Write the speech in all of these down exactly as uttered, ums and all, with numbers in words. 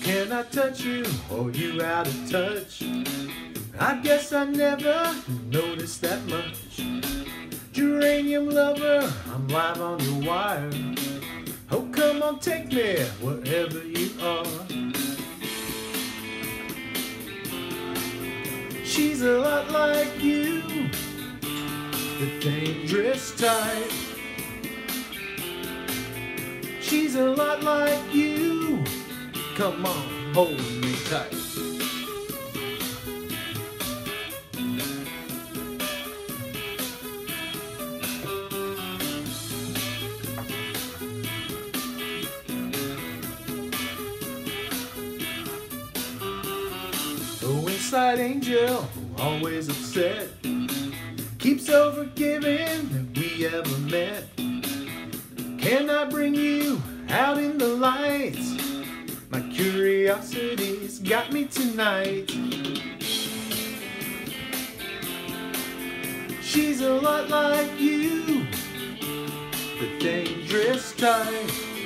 Can I touch you? Or you out of touch? I guess I never noticed that much. Geranium lover, I'm live on your wire. Oh, come on, take me wherever you are. She's a lot like you, the dangerous type. She's a lot like you. Come on, hold me tight. Oh, inside angel, always upset, keeps over giving that we ever met. Can I bring you out in the light? My curiosity's got me tonight. She's a lot like you, the dangerous type.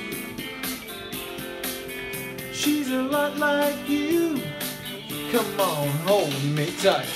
She's a lot like you. Come on, hold me tight.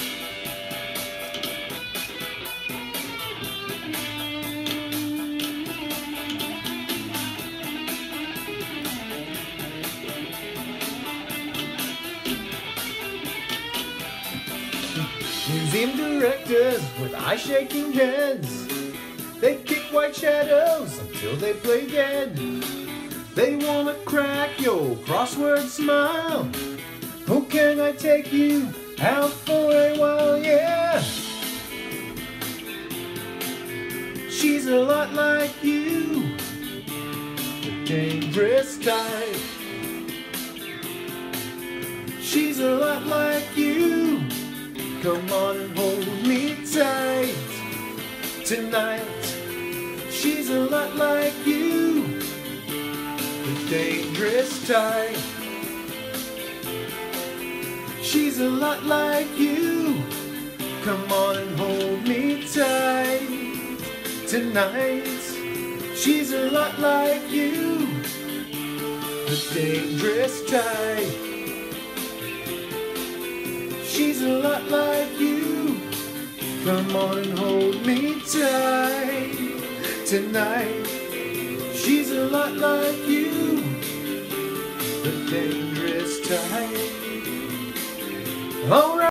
Museum directors with eye-shaking heads, they kick white shadows until they play dead. They wanna crack your crossword smile. Oh, can I take you out for a while? Yeah. She's a lot like you, the dangerous type. She's a lot like you. Come on and hold me tight tonight. She's a lot like you, the dangerous type. She's a lot like you. Come on and hold me tight tonight. She's a lot like you, the dangerous type. She's a lot like you. Come on and hold me tight tonight. She's a lot like you, the dangerous type. All right.